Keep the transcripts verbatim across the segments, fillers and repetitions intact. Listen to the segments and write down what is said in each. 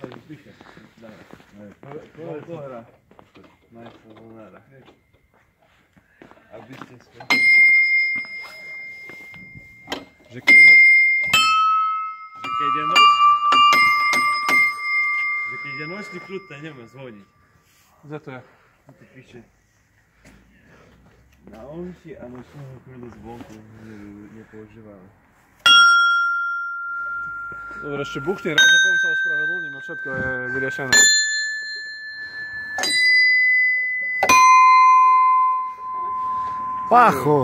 piše. Ko je to hra? Majstor Volnara. A by ste skočili? Že keď je... Že keď je noc... Že keď je nočný kľud, to nemá zvoniť. Zato je. Tu piše... Na omši a nočného kľudu zvonku nepoužívali. Dobre, ešte buchni raz a potom sa ospravedlním a všetko je vyriešené. Pacho!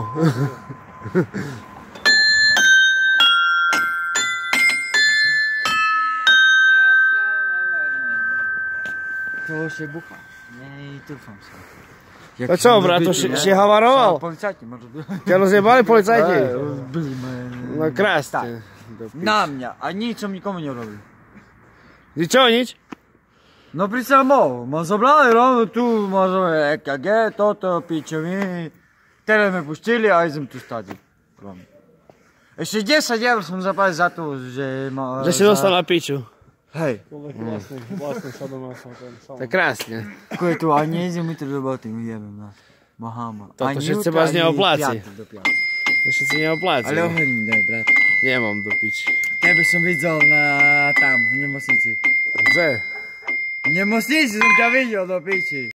To už je bucha. Nej, trúfam sa. A čo, brat, to si havaroval? Policajti možno. Ťa rozjebali policajti? Byli ma... No krásne. Na mňa. A nič som nikomu nerobil. Ty čo, nič? No pri sa mohol. Ma zobrali rovno tu, možno é ká gé, toto, pičoviny. Teraz me pustili a idem tu stať. Ešte desať eur som zaplatil za to, že ma... Že si dostal na piču. Hej. Vlastne, vlastne sa doma som ten sám. To je krásne. Ko je tu, a nejdem mi to do boty, mi jebem nás. Mahama. Toto všetci vás neopláci. To všetci neopláci. Ale ohrni, daj, brat. Nemám do piči. Tebe som videl na tam, v nemocnici. Kde? V nemocnici som ťa videl do piči.